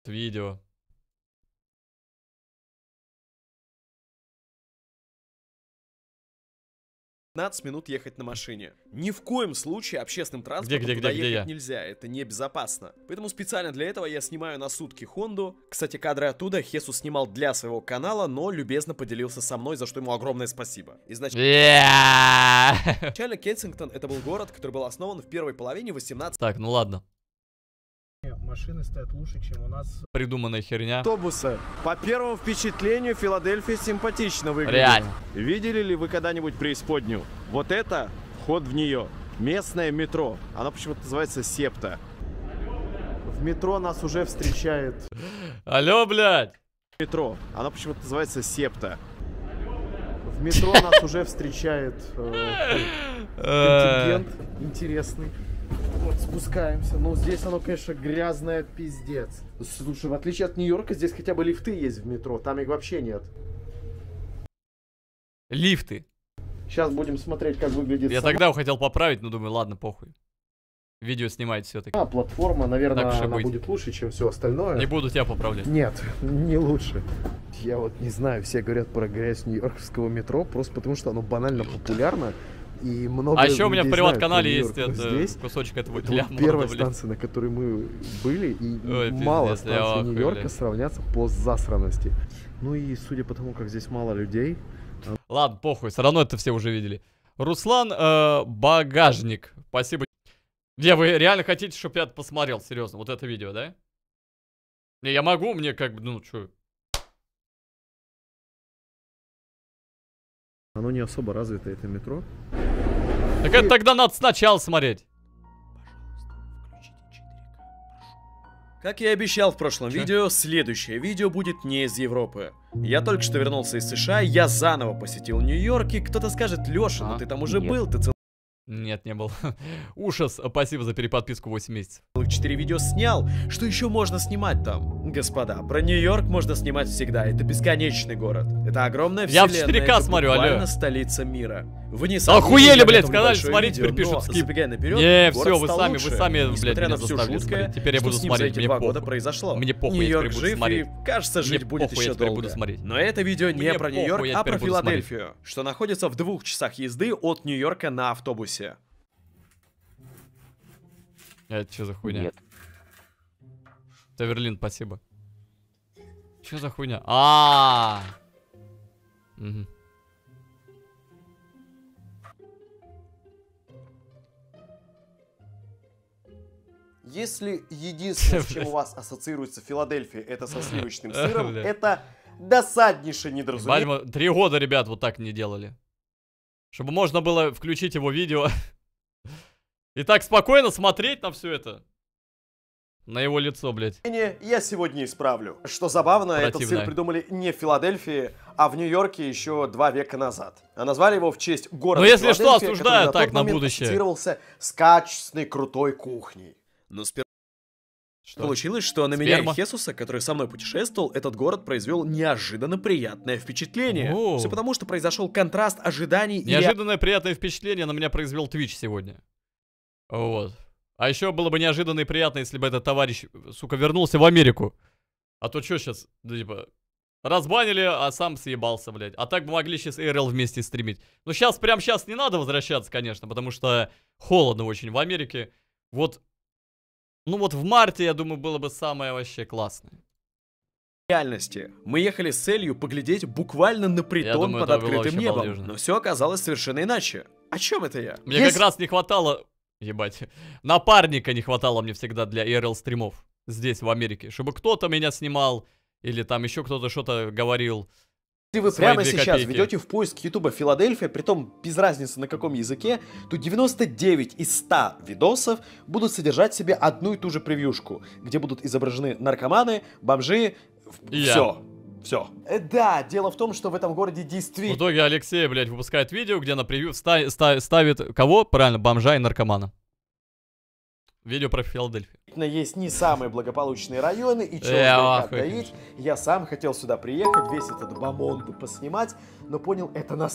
Видео. 15 минут ехать на машине. Ни в коем случае общественным транспортом туда ехать нельзя, это небезопасно. Поэтому специально для этого я снимаю на сутки Хонду. Кстати, кадры оттуда Хесус снимал для своего канала, но любезно поделился со мной, за что ему огромное спасибо. Изначально Кенсингтон это был город, который был основан в первой половине 18. Так, ну ладно. Машины стоят лучше, чем у нас. Придуманная херня. Автобуса. По первому впечатлению, Филадельфия симпатично выглядит. Реально. Видели ли вы когда-нибудь преисподнюю? Вот это вход в нее. Местное метро. Оно почему-то называется Септа. В метро нас уже встречает. Алло, блядь. Метро. Оно почему-то называется Септа. В метро нас уже встречает контингент интересный. Вот спускаемся. Ну, здесь оно, конечно, грязное пиздец. Слушай, в отличие от Нью-Йорка, здесь хотя бы лифты есть в метро. Там их вообще нет. Лифты. Сейчас будем смотреть, как выглядит Я сама. тогда хотел поправить, но думаю, ладно, похуй. Видео снимать все-таки. Платформа, наверное, Так уж и она быть. будет лучше, чем все остальное. Не буду тебя поправлять. Нет, не лучше. Я вот не знаю, все говорят про грязь нью-йоркского метро, просто потому что оно банально популярно. И много А еще у меня в людей приват-канале знают про есть Нью-Йорк. это, Здесь кусочек этого это для. вот первая станция, на которой мы были, и Ой, мало пиздец, я станций охуел, Нью-Йорка блядь. сравнятся по засранности. Ну и судя по тому, как здесь мало людей... Ладно, похуй, все равно это все уже видели. Руслан Багажник. Спасибо. Где вы реально хотите, чтобы я посмотрел, серьезно, вот это видео, да? Не, я могу, мне как бы, ну, что... Оно не особо развито, это метро. Так это тогда надо сначала смотреть. Как я и обещал в прошлом Чё? видео, следующее видео будет не из Европы. Я только что вернулся из США, я заново посетил Нью-Йорк, и кто-то скажет: Леша, ну ты там уже был, ты Нет, не был. Ужас, спасибо за переподписку 8 месяцев. целых 4 видео снял. Что еще можно снимать там? Господа, про Нью-Йорк можно снимать всегда, это бесконечный город. Это огромная Я в вселенная, 4К это смотрю, алло. буквально столица мира. Вы не Охуели, я блядь, готовлю сказали большое смотреть, видео, теперь пишут но, скип. забегая наперед, Не, город все, вы стал сами, лучше, блядь, несмотря меня на всё заставили жуткое, смотреть. Теперь я что буду с ним смотреть, за эти мне 2 похуй. года произошло. Мне похуй, я Нью-Йорк теперь буду жив, смотреть. и кажется, жить Мне будет похуй, я еще теперь долго. буду смотреть. Но это видео не Мне про похуй, Нью-Йорк, я а теперь про буду смотреть. Филадельфию, что находится в 2 часах езды от Нью-Йорка на автобусе. Это что за хуйня? Нет. Таверлин, спасибо. Что за хуйня? Мгм. Если единственное, с чем у вас ассоциируется Филадельфия, это со сливочным сыром, Бля. это досаднейшее недоразумение. Бальма, 3 года, ребят, вот так не делали. Чтобы можно было включить его видео и так спокойно смотреть на все это. На его лицо, блядь. Я сегодня исправлю. Что забавно, этот Противно. сыр придумали не в Филадельфии, а в Нью-Йорке еще 2 века назад. А назвали его в честь города Ну, если что, Филадельфия, осуждаю который так тот на момент будущее. ассоциировался с качественной крутой кухней. Но сперва Что? получилось, что на меня Сперма? и Хесуса, который со мной путешествовал, этот город произвел неожиданно приятное впечатление. О. Все потому, что произошел контраст ожиданий и Неожиданное приятное впечатление на меня произвел Twitch сегодня. Вот. А еще было бы неожиданно и приятно, если бы этот товарищ, сука, вернулся в Америку. А то что сейчас, типа, разбанили, а сам съебался, блядь. А так бы могли сейчас ИРЛ вместе стримить. Но сейчас, прям сейчас не надо возвращаться, конечно, потому что холодно очень в Америке. Вот, ну вот в марте, я думаю, было бы самое вообще классное. реальности. Мы ехали с целью поглядеть буквально на притон думаю, под это было открытым вообще небом. балдежно. Но все оказалось совершенно иначе. О чем это я? Мне как раз не хватало, ебать, напарника не хватало мне всегда для IRL стримов здесь, в Америке. Чтобы кто-то меня снимал, или там еще кто-то что-то говорил. Если вы свои прямо 2 сейчас копейки. ведете в поиск Ютуба Филадельфия, притом без разницы на каком языке, то 99 из 100 видосов будут содержать в себе одну и ту же превьюшку, где будут изображены наркоманы, бомжи, И я. все. Все. Да, дело в том, что в этом городе В действительно итоге Алексей, блядь, выпускает видео, где на превью ставит кого? Правильно, бомжа и наркомана. Видео про Филадельфию. есть не самые благополучные районы, и чего охуеть. доить. Я сам хотел сюда приехать, весь этот бомонд поснимать, но понял, это настолько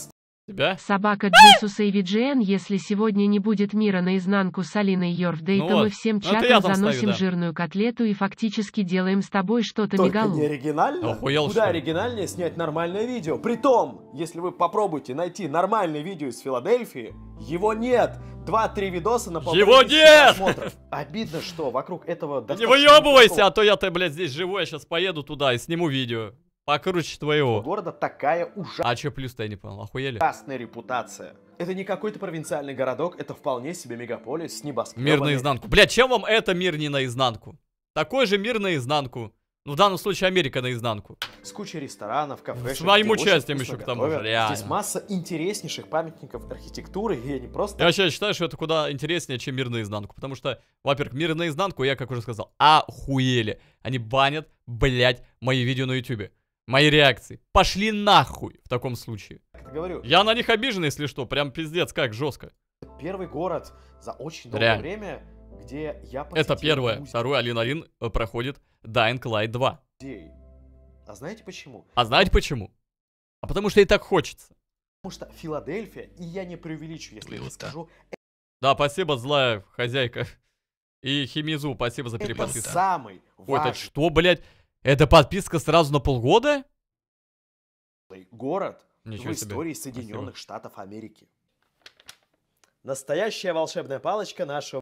Тебя? Собака Джисуса и VGN, если сегодня не будет мира наизнанку с Алиной Йорфдей, Ну то вот. мы всем Ну, это чатом я там заносим ставлю, да. жирную котлету и фактически делаем с тобой что-то Только мегалу. не оригинально? Охуел, Куда что ли? оригинальнее снять нормальное видео? Притом, если вы попробуйте найти нормальное видео из Филадельфии, его нет. 2-3 видоса на Его 1500 нет! просмотров. Обидно, что вокруг этого Не достаточно выебывайся, неплохого а то я-то, блядь, здесь живу, я сейчас поеду туда и сниму видео. Покруче твоего. города такая А чё плюс-то я не понял, охуели? ужасная репутация. Это не какой-то провинциальный городок, это вполне себе мегаполис с небоскребами. Мир наизнанку. Блядь, чем вам это мир не наизнанку? Такой же мир наизнанку. Ну, в данном случае Америка наизнанку. С кучей ресторанов, кафе. С моим участием еще к тому же, реально. Здесь масса интереснейших памятников архитектуры, и они просто... Я вообще считаю, что это куда интереснее, чем мир наизнанку. Потому что, во-первых, мир наизнанку, я, как уже сказал, охуели. Они банят, блядь, мои видео на ютубе. Мои реакции. Пошли нахуй в таком случае. Как говорю, Я на них обижен, если что. Прям пиздец, как жестко. первый город за очень долгое Реально. время, где я Это посетил первое. музей. Второе, Алин проходит Dying Light 2. А знаете почему? А знаете почему? А потому что и так хочется. Потому что Филадельфия, и я не преувеличу, если я скажу, Да, спасибо, злая хозяйка. И Химизу, спасибо за это переподписку. самый Ой, это важный что, блядь? Это подписка сразу на полгода? город Ничего в себе. истории Соединенных Штатов Америки. Настоящая волшебная палочка нашего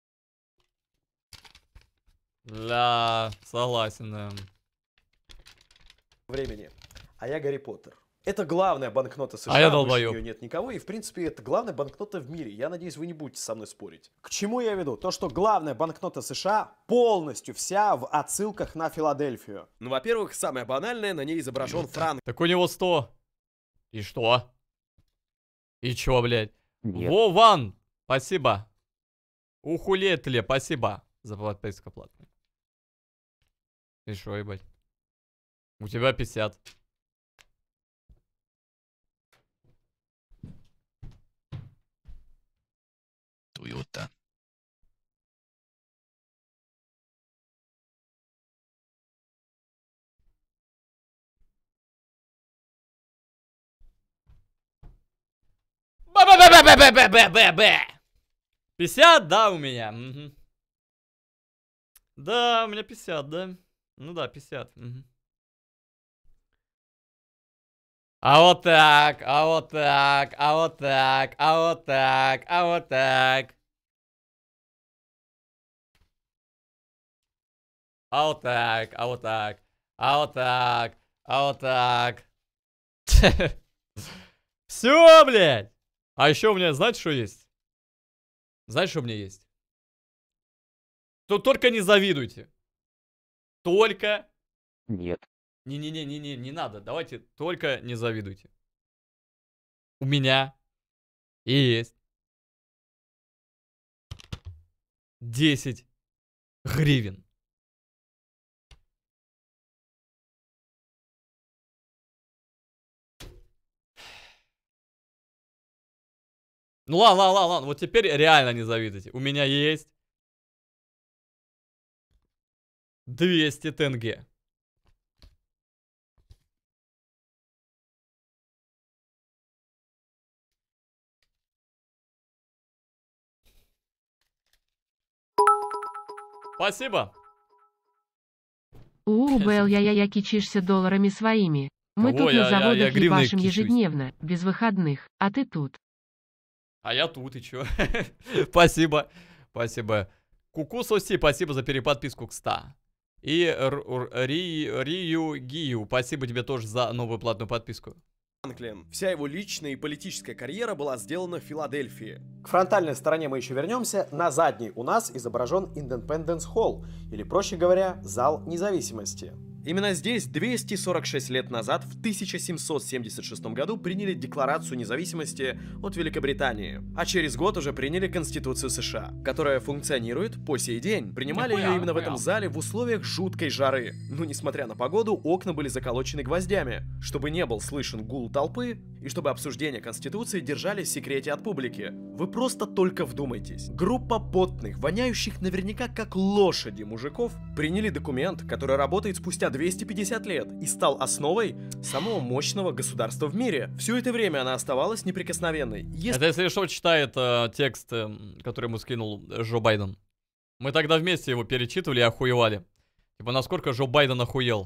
Да, согласен, да. времени. А я Гарри Поттер. Это главная банкнота США, А я больше долбоёб. неё нет никого, и в принципе это главная банкнота в мире. Я надеюсь, вы не будете со мной спорить. К чему я веду? То, что главная банкнота США полностью вся в отсылках на Филадельфию. Ну, во-первых, самое банальное, на ней изображен Франк. Так у него 100. И что? И чё, блядь? Нет. Вован, спасибо. Ухулетле, спасибо за подписку платную. И шо, ебать? У тебя 50. Toyota. Бе-бе-бе-бе-бе-бе-бе-бе. 50, да, у меня. Мгм. Да, у меня 50, да. Ну да, 50. Мгм. А вот так, а вот так, а вот так, а вот так, а вот так. А вот так, а вот так, а вот так, а вот так. Все, блядь. А еще у меня, знаете, что есть? Знаете, что у меня есть? Тут только не завидуйте. Только... Нет. Не-не-не, не надо. Давайте только не завидуйте. У меня есть 10 гривен. Ну ладно, вот теперь реально не завидуйте. У меня есть 200 тенге. Спасибо. Белл, я кичишься долларами своими. Мы Кого? тут Я на заводах гривной ебашим кичусь. ежедневно, без выходных, а ты тут. А я тут, и чё? Спасибо. Спасибо. Куку Соси, спасибо за переподписку к 100. И Рию Гию, спасибо тебе тоже за новую платную подписку. Франклин. Вся его личная и политическая карьера была сделана в Филадельфии. К фронтальной стороне мы еще вернемся. На задней у нас изображен Independence Hall, или, проще говоря, Зал Независимости. Именно здесь 246 лет назад, в 1776 году, приняли Декларацию независимости от Великобритании. А через год уже приняли Конституцию США, которая функционирует по сей день. Принимали ее именно в этом зале в условиях жуткой жары. Но несмотря на погоду, окна были заколочены гвоздями, чтобы не был слышен гул толпы и чтобы обсуждения Конституции держались в секрете от публики. Вы просто только вдумайтесь. Группа потных, воняющих наверняка как лошади мужиков, приняли документ, который работает спустя 250 лет и стал основой самого мощного государства в мире. Все это время она оставалась неприкосновенной. Это, если что, читает текст, который ему скинул Джо Байден. Мы тогда вместе его перечитывали и охуевали. Типа, насколько Джо Байден охуел.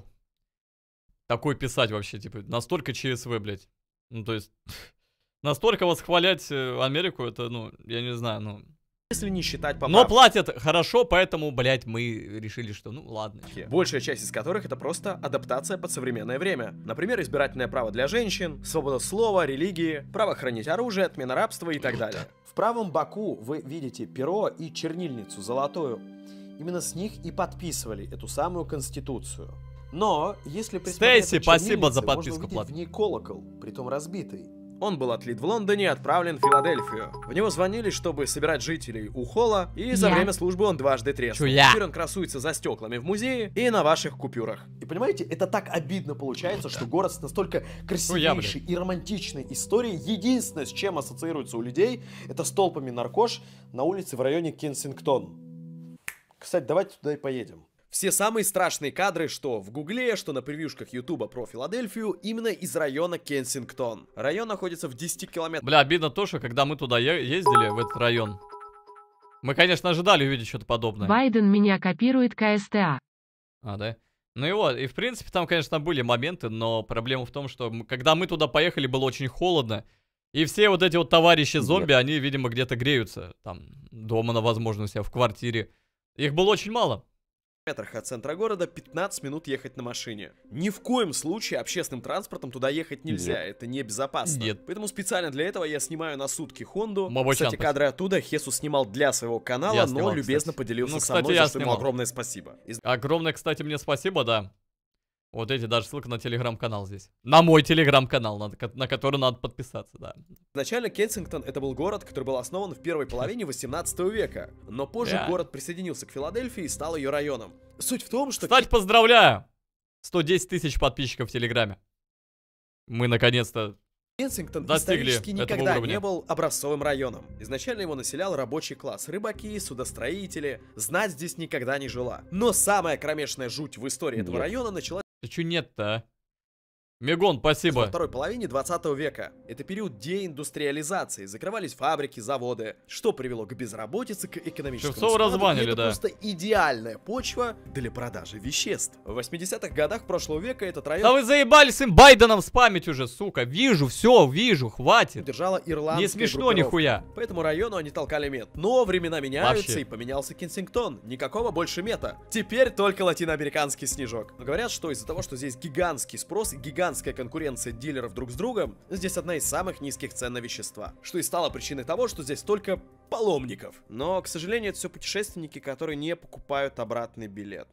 Такой писать вообще, типа, настолько ЧСВ, блядь. Ну, то есть, настолько восхвалять Америку, это, ну, я не знаю, ну... Если не считать поправки. Но платят хорошо, поэтому, блядь, мы решили, что, ну, ладно. Большая часть из которых это просто адаптация под современное время. Например, избирательное право для женщин, свобода слова, религии, право хранить оружие, отмена рабства и так далее. В правом боку вы видите перо и чернильницу золотую. Именно с них и подписывали эту самую конституцию. Но, если присмотреться Стейси, спасибо за подписку, можно увидеть в ней колокол, притом разбитый. Он был отлит в Лондоне и отправлен в Филадельфию. В него звонили, чтобы собирать жителей у холла, и за время службы он дважды треснул. Теперь он красуется за стеклами в музее и на ваших купюрах. И понимаете, это так обидно получается, что город с настолько красивейшей и романтичной историей, единственное, с чем ассоциируется у людей, это с толпами наркош на улице в районе Кенсингтон. Кстати, давайте туда и поедем. Все самые страшные кадры, что в Гугле, что на превьюшках Ютуба про Филадельфию, именно из района Кенсингтон. Район находится в 10 километрах. Бля, обидно то, что когда мы туда ездили, в этот район, мы, конечно, ожидали увидеть что-то подобное. Байден меня копирует КСТА. А, да? Ну и вот, и в принципе там, конечно, были моменты, но проблема в том, что когда мы туда поехали, было очень холодно. И все вот эти вот товарищи зомби, они, видимо, где-то греются. Там, дома, возможно, у себя в квартире. Их было очень мало. От центра города 15 минут ехать на машине. Ни в коем случае общественным транспортом туда ехать нельзя, это небезопасно. Нет. Поэтому специально для этого я снимаю на сутки Хонду. Мобочан, кстати, кадры оттуда Хесус снимал для своего канала, но любезно поделился со мной, за что ему огромное спасибо. Огромное, кстати, мне спасибо, да. Вот эти, даже ссылка на телеграм-канал здесь. На мой телеграм-канал, на который надо подписаться, да. Изначально Кенсингтон это был город, который был основан в первой половине 18 века. Но позже город присоединился к Филадельфии и стал ее районом. Суть в том, что... Кстати, поздравляю! 110 тысяч подписчиков в телеграме. Мы наконец-то Кенсингтон достигли исторически никогда не был образцовым районом. Изначально его населял рабочий класс. Рыбаки, судостроители. Знать здесь никогда не жила. Но самая кромешная жуть в истории этого района началась... Ты чё нет-то, а? Мегон, спасибо. Во второй половине 20 века. Это период деиндустриализации. Закрывались фабрики, заводы, что привело к безработице, к экономическому спаду. Разванили, это да. просто идеальная почва для продажи веществ. В 80-х годах прошлого века этот район... Да вы заебались им Байденом спамить уже, сука. Вижу, все, вижу, хватит. Держала ирландская Не смешно нихуя. По этому району они толкали мет. Но времена меняются, и поменялся Кенсингтон. Никакого больше мета. Теперь только латиноамериканский снежок. Но говорят, что из-за того, что здесь гигантский спрос и гигантская конкуренция дилеров друг с другом, здесь одна из самых низких цен на вещества. Что и стало причиной того, что здесь только паломников. Но, к сожалению, это все путешественники, которые не покупают обратный билет.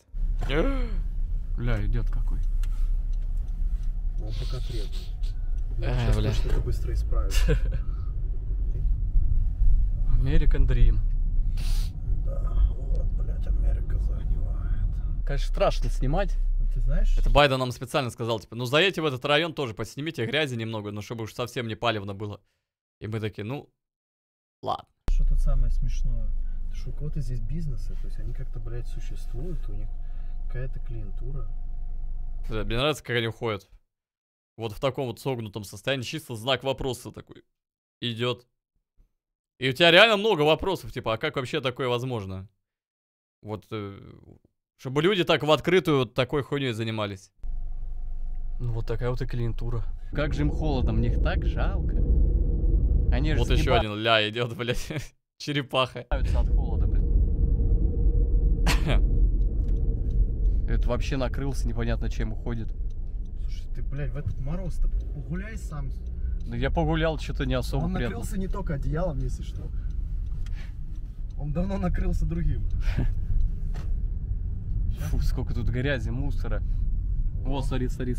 Бля, идет какой. Он пока требует. Бля. Что-то быстро исправит. American Dream. Да, вот, блядь, Америка загнивает. Конечно, страшно снимать. Ты знаешь? Это Байден нам специально сказал, типа, ну заедьте в этот район тоже, поснимите грязи немного, но чтобы уж совсем не палевно было. И мы такие, ну, ладно. Что тут самое смешное? Что у кого-то здесь бизнесы, то есть они как-то, блядь, существуют, у них какая-то клиентура. Да, мне нравится, как они ходят. Вот в таком вот согнутом состоянии, чисто знак вопроса такой идет. И у тебя реально много вопросов, типа, а как вообще такое возможно? Вот... Чтобы люди так в открытую такой хуйней занимались. Ну вот такая вот и клиентура. Как же им холодно, мне их так жалко. Они же вот еще один ля идет, блядь. Черепаха. От холода, блядь. Это вообще накрылся, непонятно чем уходит. Слушай, ты, блядь, в этот мороз-то погуляй сам. Да я погулял, что-то не особо приятно. Он накрылся не только одеялом, если что. Он давно накрылся другим. Фу, сколько тут грязи, мусора. О, смотри. Смотри.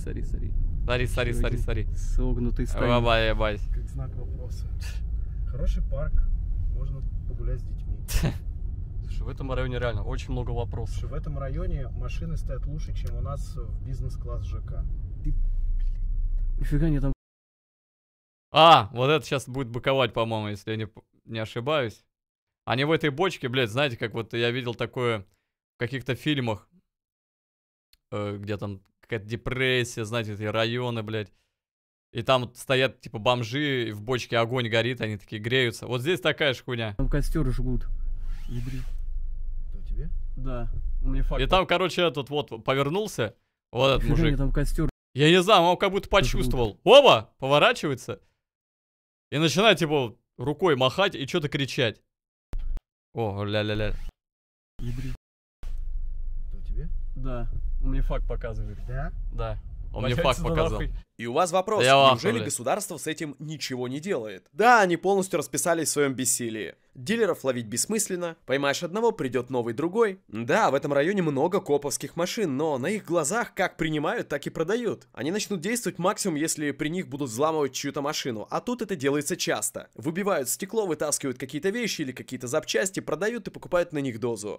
Согнутый стоит. Бай. Как знак вопроса. Хороший парк. Можно погулять с детьми. Слушай, в этом районе реально очень много вопросов. Слушай, в этом районе машины стоят лучше, чем у нас в бизнес-класс ЖК. Нифига не там А, вот это сейчас будет быковать, по-моему, если я не ошибаюсь. Они в этой бочке, блядь, знаете, как вот я видел такое в каких-то фильмах, где там какая-то депрессия, знаете, эти районы, блядь. И там стоят, типа, бомжи, и в бочке огонь горит, они такие греются. Вот здесь такая же хуйня. Там костер жгут. Ядри. Что тебе? Да. У меня факт. И там, короче, этот вот повернулся, вот этот мужик. Там костер. Я не знаю, он как будто почувствовал. Оба! Поворачивается. И начинает, типа, рукой махать и что-то кричать. О, ля-ля-ля. Ядри. Что тебе? Да. Он мне факт показывает. Да? Да. Он мне факт показал. И у вас вопрос, Да я в ахуе, неужели блядь. государство с этим ничего не делает? Да, они полностью расписались в своем бессилии. Дилеров ловить бессмысленно, поймаешь одного, придет новый другой. Да, в этом районе много коповских машин, но на их глазах как принимают, так и продают. Они начнут действовать максимум, если при них будут взламывать чью-то машину, а тут это делается часто. Выбивают стекло, вытаскивают какие-то вещи или какие-то запчасти, продают и покупают на них дозу.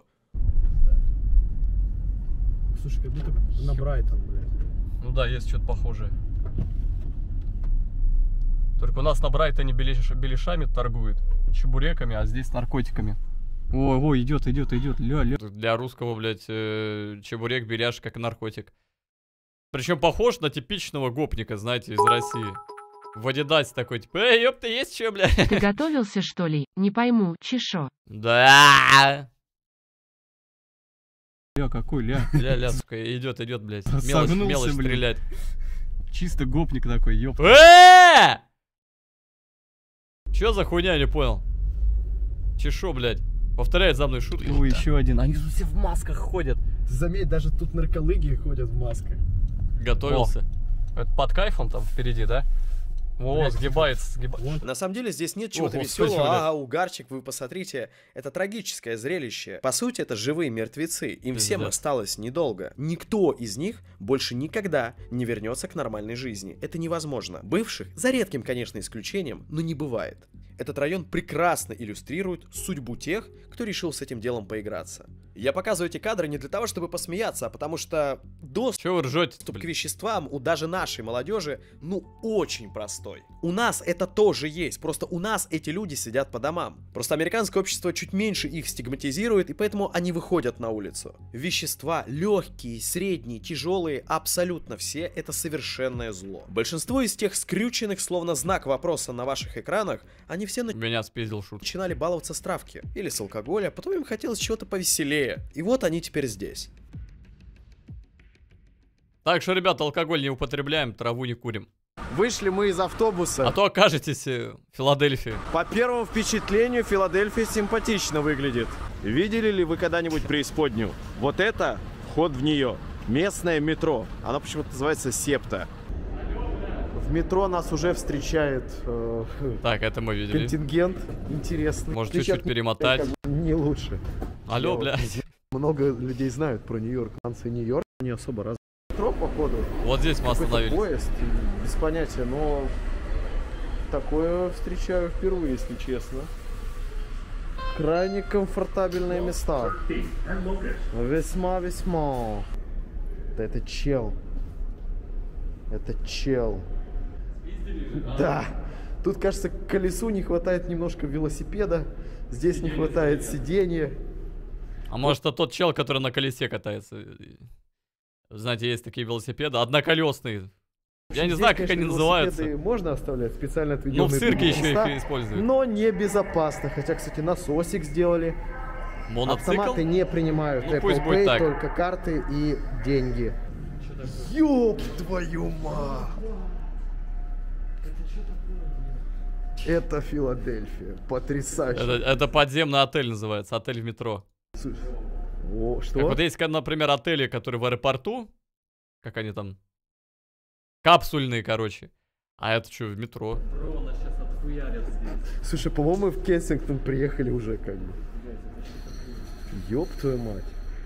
Слушай, как будто на Брайтон, блядь. Ну да, есть что-то похожее. Только у нас на Брайтоне беляшами торгуют, чебуреками, а здесь наркотиками. Ой, идет, ля. Для русского, блядь, чебурек, беляш как наркотик. Причем похож на типичного гопника, знаете, из России. В Адидасе такой, типа, эй, ёпта, есть что, блядь? Ты готовился, что ли? Не пойму, чешо. Да. Ля, какой ля? Ля, сука, идет, блядь. Согнулся, Мелочь блин. стрелять. Чисто гопник такой, ёп. Чё за хуйня, я не понял. Чешо, блядь. Повторяет за мной шутки. Ой, еще один. Они тут все в масках ходят. Ты заметь, даже тут нарколыги ходят в масках. Готовился. Это под кайфом там впереди, да? О, сгибается. На самом деле здесь нет чего-то Ого, веселого, слышь, блядь. угарчик, вы посмотрите, это трагическое зрелище. По сути, это живые мертвецы, им всем Пиздец. осталось недолго. Никто из них больше никогда не вернется к нормальной жизни. Это невозможно. Бывших, за редким, конечно, исключением, но не бывает. Этот район прекрасно иллюстрирует судьбу тех, кто решил с этим делом поиграться. Я показываю эти кадры не для того, чтобы посмеяться, а потому что доступ Чё вы ржете, к веществам у даже нашей молодежи, очень простой. У нас это тоже есть, просто у нас эти люди сидят по домам. Просто американское общество чуть меньше их стигматизирует, и поэтому они выходят на улицу. Вещества легкие, средние, тяжелые, абсолютно все это совершенное зло. Большинство из тех скрюченных, словно знак вопроса на ваших экранах, они все Меня спиздил шут. начинали баловаться с травки или с алкоголя, потом им хотелось чего-то повеселее. И вот они теперь здесь. Так что, ребята, алкоголь не употребляем, траву не курим. Вышли мы из автобуса. А то окажетесь в Филадельфии. По первому впечатлению, Филадельфия симпатично выглядит. Видели ли вы когда-нибудь преисподнюю? Вот это вход в нее. Местное метро. Оно почему-то называется Септа. В метро нас уже встречает Так, это мы видели. контингент интересный. Может, В отличие чуть-чуть от перемотать. Нью-Йорка, как бы не лучше. Алло, Я блядь. Много людей знают про Нью-Йорк. Станция Нью-Йорк не особо развита. Метро, походу. Вот здесь мы Какой-то остановились. поезд, и без понятия, но такое встречаю впервые, если честно. Крайне комфортабельные места. Весьма-весьма. Да это чел. Это чел. Да. Тут, кажется, к колесу не хватает немножко велосипеда. Здесь не хватает сиденья. А может, это тот чел, который на колесе катается? Знаете, есть такие велосипеды, одноколесные. Я не Здесь, знаю, как конечно, они называются. велосипеды можно оставлять специально отведенные. Ну, в цирке еще места, их используют. но небезопасно. Хотя, кстати, насосик сделали. Моноцикл? Автоматы не принимают Ну, Apple пусть будет Pay, так. только карты и деньги. Ёб твою мать! Это Филадельфия. Потрясающе. Это подземный отель называется, отель в метро. Слушай, о, что? Как вот есть, например, отели, которые в аэропорту, как они там, капсульные, короче. А это что, в метро? Слушай, по-моему, мы в Кенсингтон приехали уже как бы. Ёб твою мать.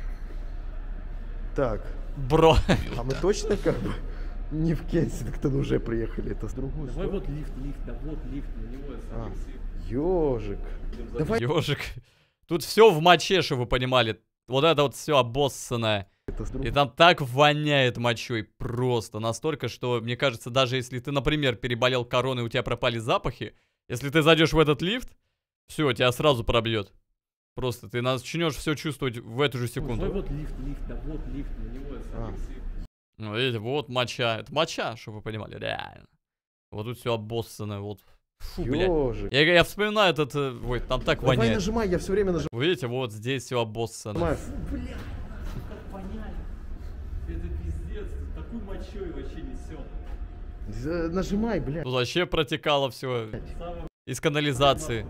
Так, Бро. а мы точно как бы не в Кенсингтон уже приехали? Это с другой Давай стороны. вот лифт, да вот лифт, на него Ёжик. Давай Ёжик. Тут все в моче, чтобы вы понимали. Вот это вот все обоссанное. И там так воняет мочой просто. Настолько, что, мне кажется, даже если ты, например, переболел короной, у тебя пропали запахи, если ты зайдешь в этот лифт, все, тебя сразу пробьет. Просто ты начнешь все чувствовать в эту же секунду. Ой, вот лифт, да вот лифт, на него Ну, видите, вот моча. Это моча, чтобы вы понимали, реально. Вот тут все обоссано, вот. Фу, блядь. Я вспоминаю этот... Ой, там так воняет. Давай нажимай, я все время нажимаю. Вы видите, вот здесь все обоссано. Бля, как понять. Это пиздец, такой мочой вообще несет. Нажимай, блядь. Тут вообще протекало все из канализации.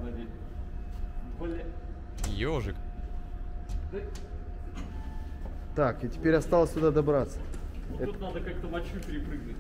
Ёжик. Так, и теперь осталось туда добраться. Вот тут надо как-то мочу перепрыгнуть.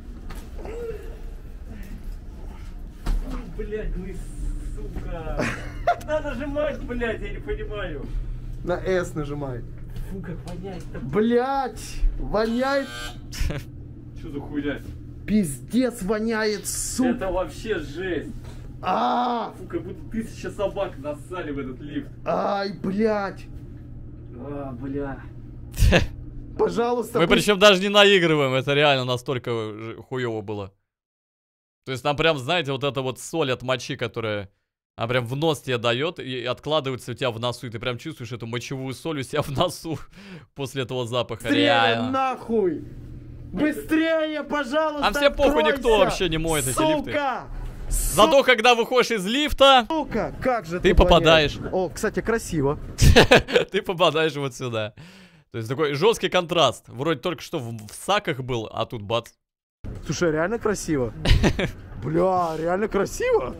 Блядь, ну и сука. Надо нажимать, блядь, я не понимаю. На S нажимай. Фу, как воняет-то. Блядь, воняет. Что за хуйня? Пиздец воняет, сука. Это вообще жесть. Фу, как будто 1000 собак нассали в этот лифт. Ай, блядь. Бля. Пожалуйста. Мы причем даже не наигрываем, это реально настолько хуёво было. То есть там прям, знаете, вот эта вот соль от мочи, которая прям в нос тебе дает и откладывается у тебя в носу, и ты прям чувствуешь эту мочевую соль у себя в носу после этого запаха. Быстрее, реально. нахуй! Быстрее, пожалуйста! А все похуй, откройся! никто вообще не моет эти лифты. Сука! Зато когда выходишь из лифта, Сука, как же ты попадаешь. воняешь. О, кстати, красиво. Ты попадаешь вот сюда. То есть такой жесткий контраст. Вроде только что в саках был, а тут бац. Слушай, реально красиво. Бля, реально красиво.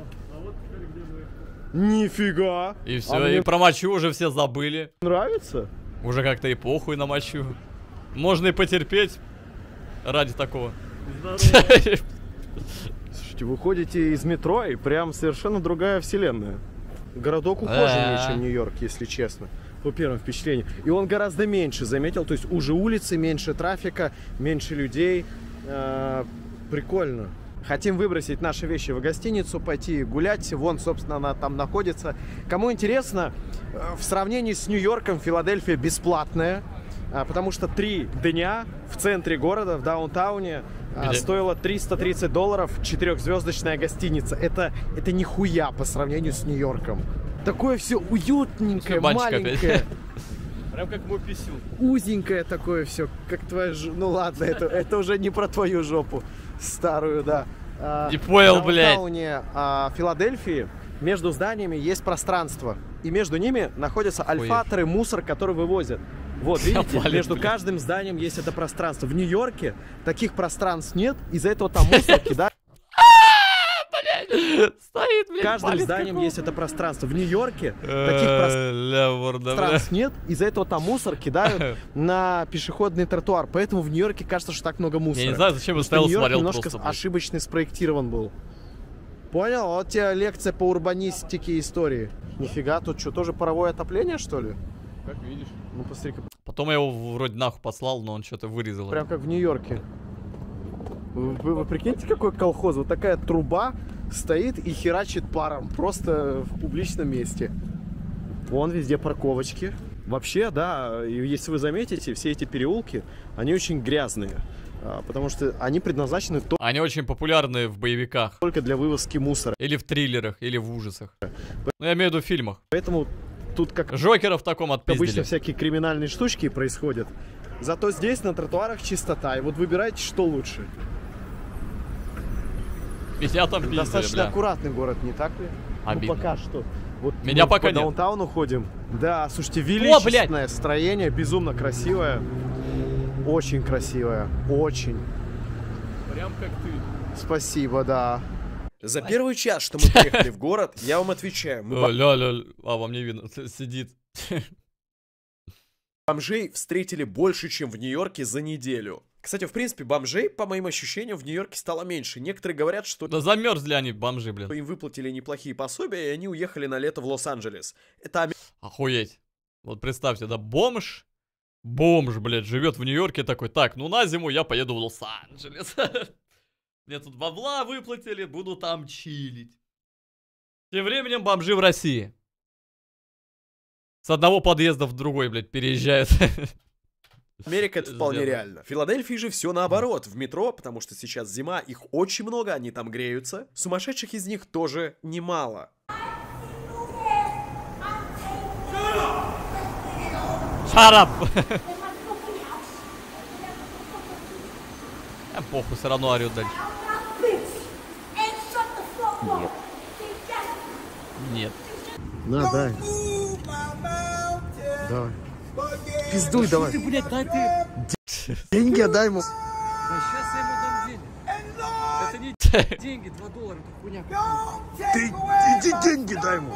Нифига. И все, мне и про мочу уже все забыли. нравится? Уже как-то и похуй на мочу. Можно и потерпеть ради такого. Слушайте, вы ходите из метро, и прям совершенно другая вселенная. Городок ухоженнее, чем Нью-Йорк, если честно. По первому впечатлению. И он гораздо меньше, заметил. То есть уже улицы, меньше трафика, меньше людей. Прикольно. Хотим выбросить наши вещи в гостиницу, пойти гулять. Вон, собственно, она там находится. Кому интересно, в сравнении с Нью-Йорком Филадельфия бесплатная. Потому что 3 дня в центре города, в даунтауне, стоило $330, 4-звездочная гостиница. Это нихуя по сравнению с Нью-Йорком. Такое все уютненькое, маленькое. Прям как мой писюн. Узенькое такое все, как твоя Ну ладно, это уже не про твою жопу старую, да. Не понял, блядь. В даунтауне Филадельфии между зданиями есть пространство. И между ними находятся альфаторы, мусор, который вывозят. Вот, видите, между каждым зданием есть это пространство. В Нью-Йорке таких пространств нет, из-за этого там мусор кидают. Стоит, блядь, В каждом зданием есть это пространство. В Нью-Йорке таких пространств нет, из-за этого там мусор кидают на пешеходный тротуар. Поэтому в Нью-Йорке кажется, что так много мусора. Я не знаю, зачем я стоял, смотрел немножко просто. ошибочно спроектирован был. Понял? Вот тебе лекция по урбанистике и истории. Нифига, тут что, тоже паровое отопление, что ли? Как видишь. Ну, посмотри-ка. Потом я его вроде нахуй послал, но он что-то вырезал. Прям как в Нью-Йорке. Вы прикиньте, какой колхоз. Вот такая труба стоит и херачит паром. Просто в публичном месте. Вон везде парковочки. Вообще, да, если вы заметите, все эти переулки, они очень грязные. Потому что они предназначены Они очень популярны в боевиках. только для вывозки мусора. Или в триллерах, или в ужасах. Ну, я имею в виду в фильмах. Поэтому тут как Жокера в таком обычно отпиздили. всякие криминальные штучки происходят. Зато здесь на тротуарах чистота. И вот выбирайте, что лучше. Меня там пиздили, Достаточно бля. аккуратный город, не так ли? Обидно. Ну, пока что. Вот Меня мы пока по нет. даунтауну ходим. Да, слушайте, величественное строение, безумно красивое. Очень красивое. Очень. Прям как ты. Спасибо, да. За первый час, что мы приехали в город, я вам отвечаю. Мы Ля-ля, вам не видно, сидит. бомжей встретили больше, чем в Нью-Йорке за неделю. Кстати, в принципе, бомжей, по моим ощущениям, в Нью-Йорке стало меньше. Некоторые говорят, что Да замерзли они, бомжи, блин. им выплатили неплохие пособия, и они уехали на лето в Лос-Анджелес. Это Охуеть. Вот представьте, да, бомж, блядь, живет в Нью-Йорке такой, так, ну на зиму я поеду в Лос-Анджелес. Мне тут бабла выплатили, буду там чилить. Тем временем бомжи в России. С одного подъезда в другой, блядь, переезжают. Америка это вполне реально. В Филадельфии же все наоборот. В метро, потому что сейчас зима, их очень много, они там греются. Сумасшедших из них тоже немало. Shut up! Похуй, все равно орёт дальше. Нет. Нет. На, дай. Давай. Пиздуй давай. Ты, блядь, дай ты. Деньги отдай ему. Сейчас я ему дам денег. Это не деньги, $2, это хуйня. Ты иди деньги дай ему.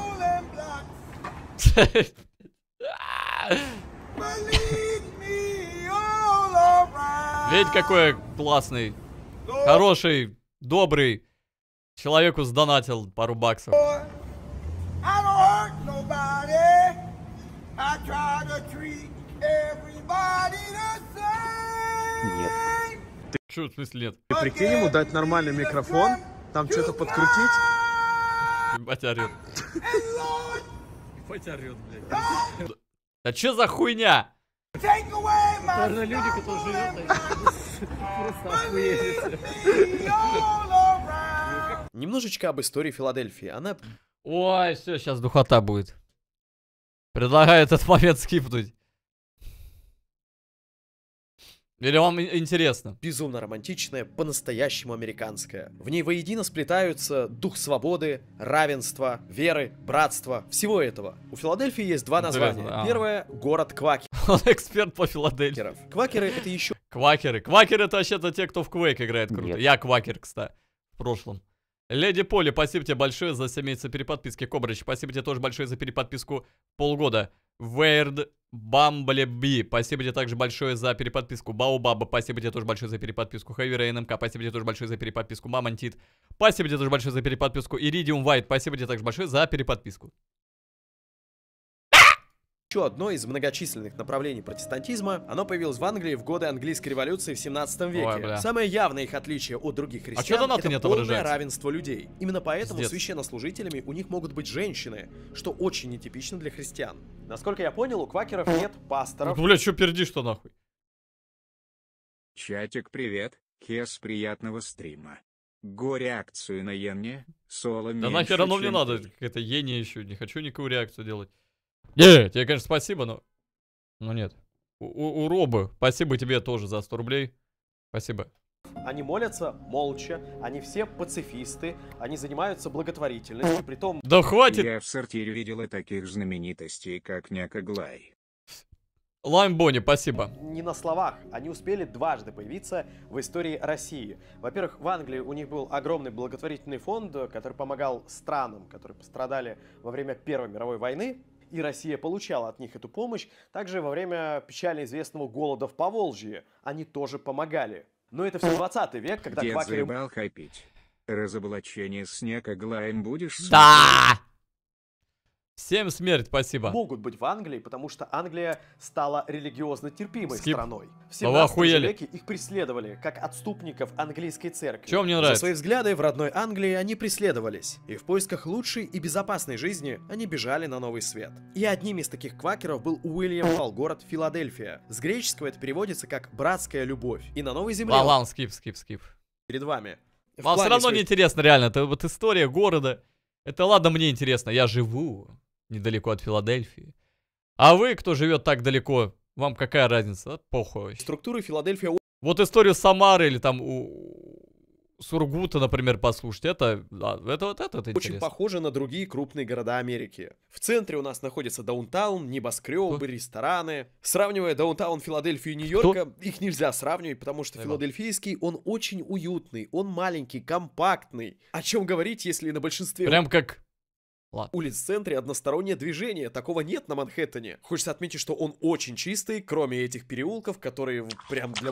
Видите, какой классный, хороший, добрый. Человеку сдонатил пару баксов. Нет. Чё, в смысле нет? Ты прикинь ему дать нормальный микрофон, там что-то подкрутить. Ебать орёт. Ебать орёт, блядь. Да чё за хуйня? Наверное, люди, которые живут, просто охуели. Немножечко об истории Филадельфии. Она Ой, все, сейчас духота будет. Предлагаю этот момент скипнуть. Или вам интересно? безумно романтичная, по-настоящему американская. В ней воедино сплетаются дух свободы, равенства, веры, братства, всего этого. У Филадельфии есть два названия. Интересно, Первое — город квакеров. Он эксперт по Филадельфии. Квакеры — это еще Квакеры. Квакеры это вообще-то те, кто в Quake играет круто. Нет. Я квакер, кстати, в прошлом. Леди Поли, спасибо тебе большое за 7 месяцев переподписки. Кобрыч, спасибо тебе тоже большое за переподписку полгода. Вейрд Бамблеби, спасибо тебе также большое за переподписку. Баобаба, спасибо тебе тоже большое за переподписку. Хэви РНМК, спасибо тебе тоже большое за переподписку. Мамонтит, спасибо тебе тоже большое за переподписку. Иридиум Вайт, спасибо тебе также большое за переподписку. одно из многочисленных направлений протестантизма. Оно появилось в Англии в годы английской революции в 17 веке. Ой, бля. Самое явное их отличие от других чё христиан донаты это не полное отображаются? равенство людей. Именно поэтому Пиздец. священнослужителями у них могут быть женщины, что очень нетипично для христиан. Насколько я понял, у квакеров нет пасторов. Бля, чё пердишь-то нахуй? Чатик, привет. Кес, приятного стрима. Го реакцию на Йенне, соло Да меньше, нахер оно мне чем надо, ты. какая-то ени еще, не хочу никакую реакцию делать. Не, тебе, конечно, спасибо, но нет. У Робы, спасибо тебе тоже за 100 рублей. Спасибо. Они молятся молча, они все пацифисты, они занимаются благотворительностью, притом Да хватит! Я в сортире видела таких знаменитостей, как Няка Глай. Лайм Бонни, спасибо. не на словах. Они успели дважды появиться в истории России. Во-первых, в Англии у них был огромный благотворительный фонд, который помогал странам, которые пострадали во время Первой мировой войны. И Россия получала от них эту помощь. Также во время печально известного голода в Поволжье они тоже помогали. Но это все 20 век, когда Дед квакеры заебал хайпить. Разоблачение с Няка Глаем будешь смотреть? Да! Всем смерть, спасибо. могут быть в Англии, потому что Англия стала религиозно терпимой Скип. страной. В Да вы 17 охуели. веке их преследовали как отступников английской церкви. Чё мне За нравится? свои взгляды в родной Англии они преследовались, и в поисках лучшей и безопасной жизни они бежали на новый свет. И одним из таких квакеров был Уильям Халл, город Филадельфия. С греческого это переводится как «братская любовь». И на новой земле он Ладно, скип. перед вами. В Вам все плане равно своих не интересно, реально. Это вот история города. Это ладно, мне интересно. Я живу недалеко от Филадельфии. А вы, кто живет так далеко, вам какая разница? Да, похуй вообще. структуры Филадельфия Вот историю Самары или там у Сургута, например, послушать. Это очень интересно. похожи на другие крупные города Америки. В центре у нас находится даунтаун, небоскребы, рестораны. Сравнивая даунтаун Филадельфии и Нью-Йорка, их нельзя сравнивать, потому что Понял. филадельфийский, он очень уютный, он маленький, компактный. О чем говорить, если на большинстве Прям как... улиц в центре одностороннее движение? Такого нет на Манхэттене. Хочется отметить, что он очень чистый, кроме этих переулков, которые прям для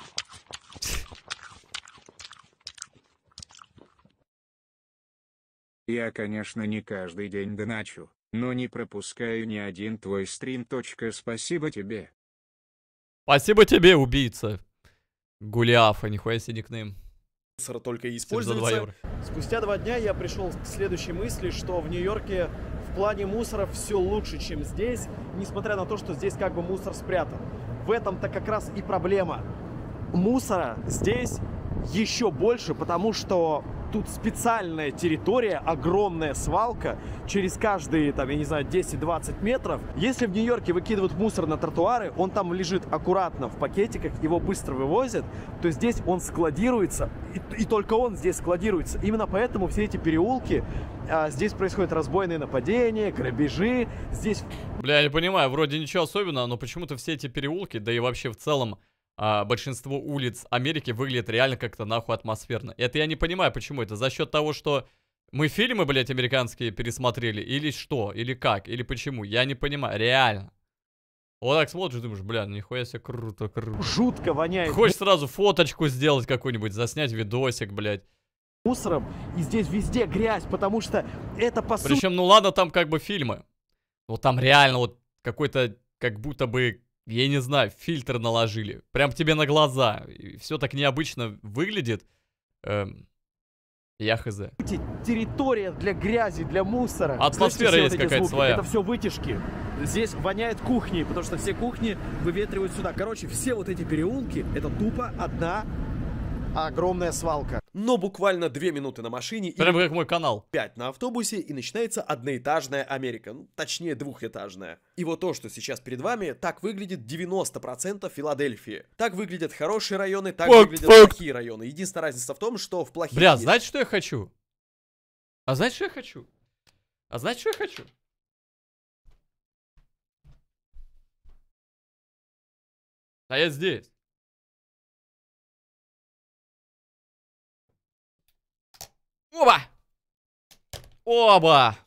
Я, конечно, не каждый день доначу, но не пропускаю ни один твой стрим. Спасибо тебе. Спасибо тебе, убийца. Гулиафа, нихуя себе никнейм. только и 72 используется. евро. Спустя 2 дня я пришел к следующей мысли, что в Нью-Йорке в плане мусора все лучше, чем здесь, несмотря на то, что здесь как бы мусор спрятан. В этом-то как раз и проблема. Мусора здесь еще больше, потому что тут специальная территория, огромная свалка, через каждые, там, я не знаю, 10-20 метров. Если в Нью-Йорке выкидывают мусор на тротуары, он там лежит аккуратно в пакетиках, его быстро вывозят, то здесь он складируется, и только он здесь складируется. Именно поэтому все эти переулки, здесь происходят разбойные нападения, грабежи, здесь... Бля, я не понимаю, вроде ничего особенного, но почему-то все эти переулки, да и вообще в целом, большинство улиц Америки выглядит реально как-то нахуй атмосферно. Это я не понимаю, почему. Это за счет того, что мы фильмы, блядь, американские пересмотрели, или что, или как, или почему. Я не понимаю, реально. Вот так смотришь, думаешь, бля, нихуя себе круто, круто. Жутко воняет. Хочешь сразу фоточку сделать какую-нибудь, заснять видосик, блядь. Мусором, и здесь везде грязь, потому что это по сути... Причем, ну ладно, там как бы фильмы. Но там реально вот какой-то, как будто бы... Я не знаю, фильтр наложили. Прям тебе на глаза. И все так необычно выглядит. Я хз. Территория для грязи, для мусора. Атмосфера Слышите, есть какая-то своя. Это все вытяжки. Здесь воняет кухней, потому что все кухни выветривают сюда. Короче, все вот эти переулки, это тупо одна огромная свалка. Но буквально 2 минуты на машине Прям как мой канал. 5 на автобусе, и начинается одноэтажная Америка. Ну, точнее, двухэтажная. И вот то, что сейчас перед вами, так выглядит 90% Филадельфии. Так выглядят хорошие районы, так выглядят плохие районы. Единственная разница в том, что в плохих... Бля, знаете, что я хочу? А знаете, что я хочу? А знаете, что я хочу? А я здесь. Оба! Оба!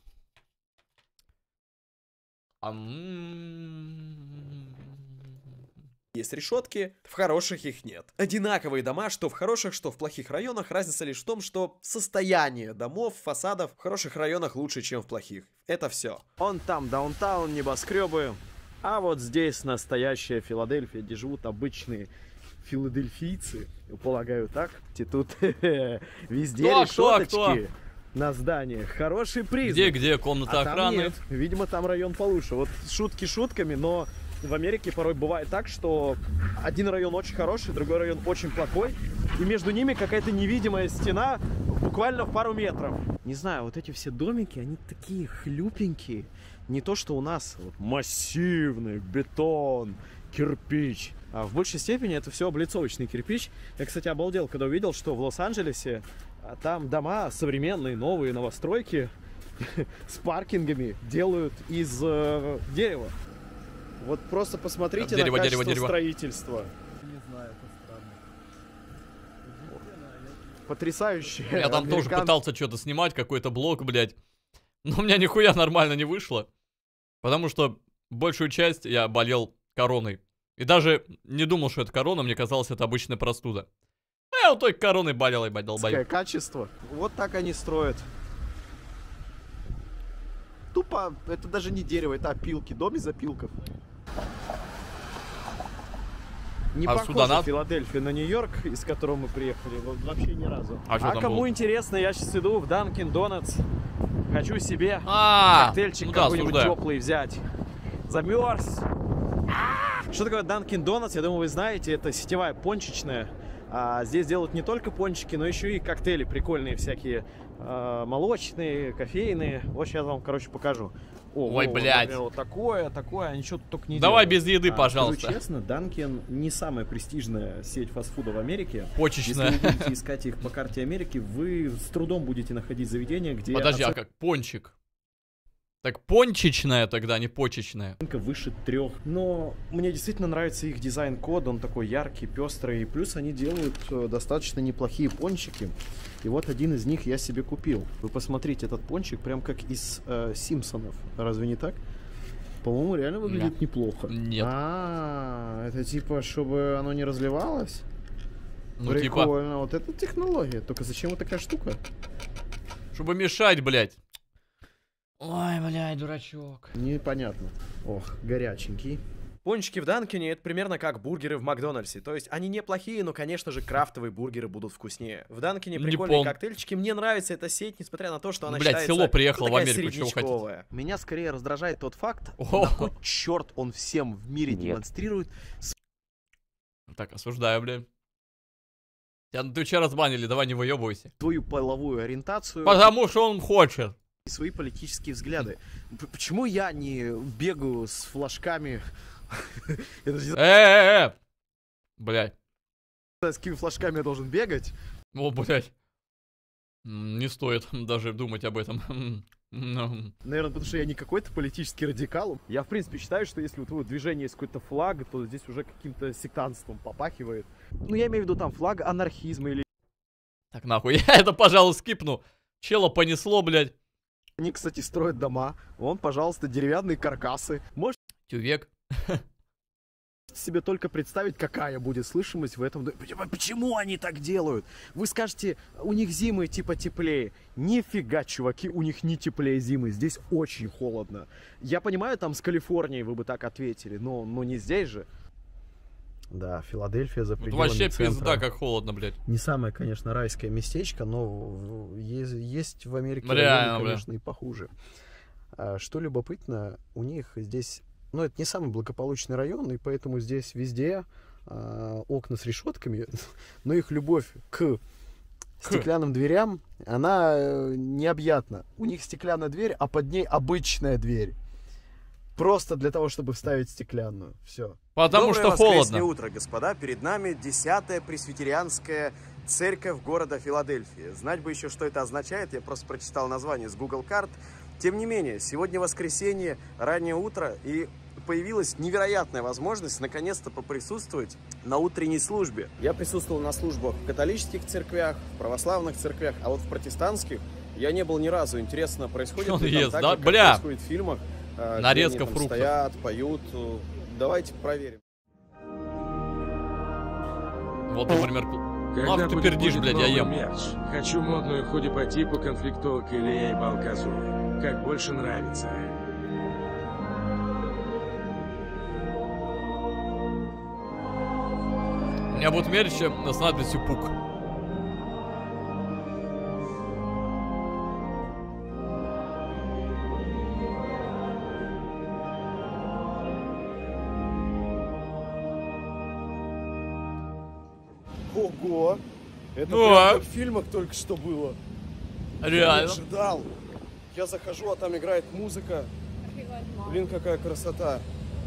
Есть решетки, в хороших их нет. Одинаковые дома, что в хороших, что в плохих районах. Разница лишь в том, что состояние домов, фасадов в хороших районах лучше, чем в плохих. Это все. Он там даунтаун, небоскребы. А вот здесь настоящая Филадельфия, где живут обычные филадельфийцы, полагаю, так? Тут везде решеточки на зданиях. Хороший признак. Где комната охраны? Нет. Видимо, там район получше. Вот шутки шутками, но в Америке порой бывает так, что один район очень хороший, другой район очень плохой, и между ними какая-то невидимая стена буквально в пару метров. Не знаю, вот эти все домики, они такие хлюпенькие. Не то, что у нас вот массивный бетон, кирпич. А в большей степени это все облицовочный кирпич. Я, кстати, обалдел, когда увидел, что в Лос-Анджелесе там дома современные, новые новостройки с паркингами делают из дерева. Вот просто посмотрите на качество строительства. Не знаю, это странно. Потрясающе. Я там тоже пытался что-то снимать, какой-то блог, блядь. Но у меня нихуя нормально не вышло. Потому что большую часть я болел короной. И даже не думал, что это корона, мне казалось, это обычная простуда. Я вот только короной болел и долбоёб. Качество. Вот так они строят. Тупо, это даже не дерево, это опилки, дом из опилков. Не похоже Филадельфия на Нью-Йорк, из которого мы приехали, вообще ни разу. А кому интересно, я сейчас иду в Dunkin' Donuts. Хочу себе коктейльчик какой-нибудь теплый взять. Замерз. Что такое Dunkin' Donuts? Я думаю, вы знаете, это сетевая пончичная. Здесь делают не только пончики, но еще и коктейли прикольные всякие. Молочные, кофейные. Вот сейчас вам, короче, покажу. Ой, блядь. Вот такое, они что-то только не Давай делают. без еды, пожалуйста. Скажу честно, Dunkin' не самая престижная сеть фастфуда в Америке. Почечная. Если вы будете искать их по карте Америки, вы с трудом будете находить заведения, где... Подожди, а как пончик? Так пончичная тогда, не почечная. Выше 3. Но мне действительно нравится их дизайн-код, он такой яркий, пестрый. Плюс они делают достаточно неплохие пончики. И вот один из них я себе купил. Вы посмотрите, этот пончик прям как из Симпсонов. Разве не так? По-моему, реально выглядит неплохо. Нет. Это типа, чтобы оно не разливалось? Ну, прикольно. Типа... Вот это технология. Только зачем вот такая штука? Чтобы мешать, блядь. Ой, блядь, дурачок. Непонятно. Ох, горяченький. Пончики в Данкине — это примерно как бургеры в Макдональдсе. То есть они неплохие, но, конечно же, крафтовые бургеры будут вкуснее. В Данкине прикольные коктейльчики. Мне нравится эта сеть, несмотря на то, что она считается... село приехало в Америку, чего хотите? Меня скорее раздражает тот факт, на кой черт он всем в мире демонстрирует... Так, осуждаю, блядь. Тебя на Твиче разбанили, давай не выебывайся. Свою половую ориентацию. Потому что он хочет. И свои политические взгляды. Почему я не бегаю с флажками? Блядь. С какими флажками я должен бегать? О, блядь. Не стоит даже думать об этом. Наверное, потому что я не какой-то политический радикал. Я, в принципе, считаю, что если у твоего движения есть какой-то флаг, то здесь уже каким-то сектантством попахивает. Ну, я имею в виду там флаг анархизма или... Так, нахуй, я это, пожалуй, скипну. Чела понесло, блядь. Они, кстати, строят дома. Вон, пожалуйста, деревянные каркасы. Можете Тювек. себе только представить, какая будет слышимость в этом доме. Почему они так делают? Вы скажете, у них зимы типа теплее. Нифига, чуваки, у них не теплее зимы. Здесь очень холодно. Я понимаю, там с Калифорнией вы бы так ответили, но не здесь же. Да, Филадельфия за пределами вообще центра. пизда, как холодно, блядь. Не самое, конечно, райское местечко, но есть в Америке реально, районы, конечно, и похуже. Что любопытно, у них здесь... Ну, это не самый благополучный район, и поэтому здесь везде окна с решетками, но их любовь к стеклянным дверям, она необъятна. У них стеклянная дверь, а под ней обычная дверь. Просто для того, чтобы вставить стеклянную. Все. Потому что холодно. Доброе утро, господа. Перед нами 10-я пресвитерианская церковь города Филадельфия. Знать бы еще, что это означает. Я просто прочитал название с Google карт. Тем не менее, сегодня воскресенье, раннее утро, и появилась невероятная возможность наконец-то поприсутствовать на утренней службе. Я присутствовал на службах в католических церквях, в православных церквях, а вот в протестантских я не был ни разу. Интересно, происходит ли там так, да? как Бля! происходит в фильмах? Нарезка фруктов. Стоят, поют. Давайте проверим. Вот, например... Когда ты пердишь, блядь, я ем. Мерч? Хочу модную худи по типу конфликтовок или я ебал козу. Как больше нравится. У меня будет мерч с надписью «Пук». Ого! Это Ну, прям как в фильмах только что было. Реально. Я не ожидал. Я захожу, а там играет музыка. Блин, какая красота.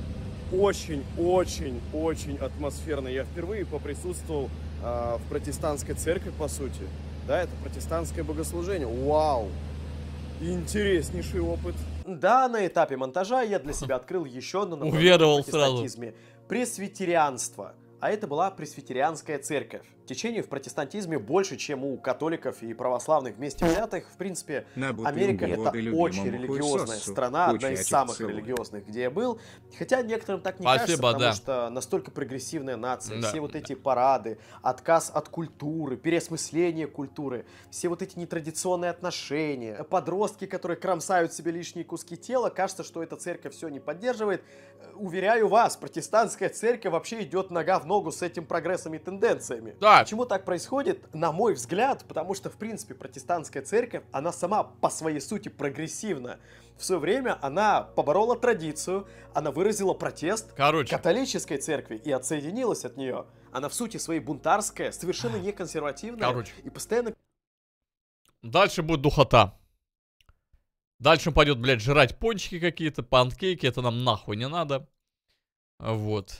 Очень атмосферно. Я впервые поприсутствовал в протестантской церкви, по сути. Да, это протестантское богослужение. Вау! Интереснейший опыт. Да, на этапе монтажа я для себя открыл еще одно уверовал сразу. Пресвитерианство. А это была пресвитерианская церковь. Течение в протестантизме больше, чем у католиков и православных вместе взятых. В принципе, Америка — это очень религиозная страна, одна из самых религиозных, где я был. Хотя некоторым так не кажется, потому что настолько прогрессивная нация. Все вот эти парады, отказ от культуры, переосмысление культуры, все вот эти нетрадиционные отношения, подростки, которые кромсают себе лишние куски тела, кажется, что эта церковь все не поддерживает. Уверяю вас, протестантская церковь вообще идет нога в ногу с этим прогрессом и тенденциями. Да. Почему так происходит? На мой взгляд, потому что, в принципе, протестантская церковь, она сама по своей сути прогрессивна. В свое время она поборола традицию, она выразила протест католической церкви и отсоединилась от нее. Она в сути своей бунтарская, совершенно не консервативная и постоянно... Дальше будет духота. Дальше он пойдет, блядь, жрать пончики какие-то, панкейки, это нам нахуй не надо. Вот.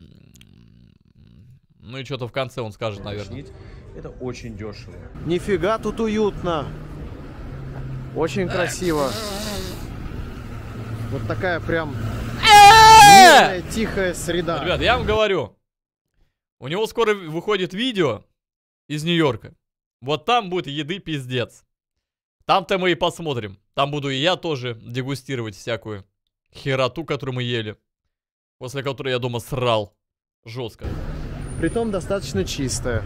Ну и что-то в конце он скажет, наверное. Это очень дешево. Нифига тут уютно. Очень красиво. Вот такая прям мирная, тихая среда. Ребят, я вам говорю. У него скоро выходит видео из Нью-Йорка. Вот там будет еды пиздец. Там-то мы и посмотрим. Там буду и я тоже дегустировать всякую хероту, которую мы ели. После которой я дома срал. Жестко. Притом достаточно чистая.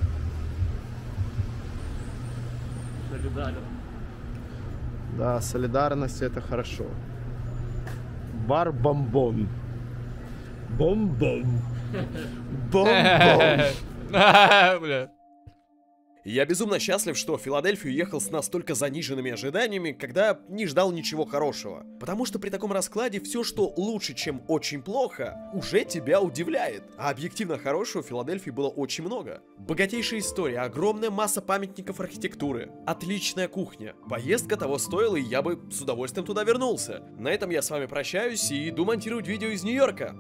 Солидарен. Да, солидарность — это хорошо. Бар Бомбон. Бом-бом. Бом-бом. Бля. Я безумно счастлив, что в Филадельфию ехал с настолько заниженными ожиданиями, когда не ждал ничего хорошего. Потому что при таком раскладе все, что лучше, чем очень плохо, уже тебя удивляет. А объективно хорошего в Филадельфии было очень много. Богатейшая история, огромная масса памятников архитектуры, отличная кухня. Поездка того стоила, и я бы с удовольствием туда вернулся. На этом я с вами прощаюсь и иду монтировать видео из Нью-Йорка.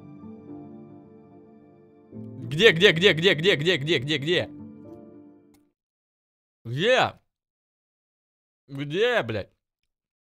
Где? Где, блядь?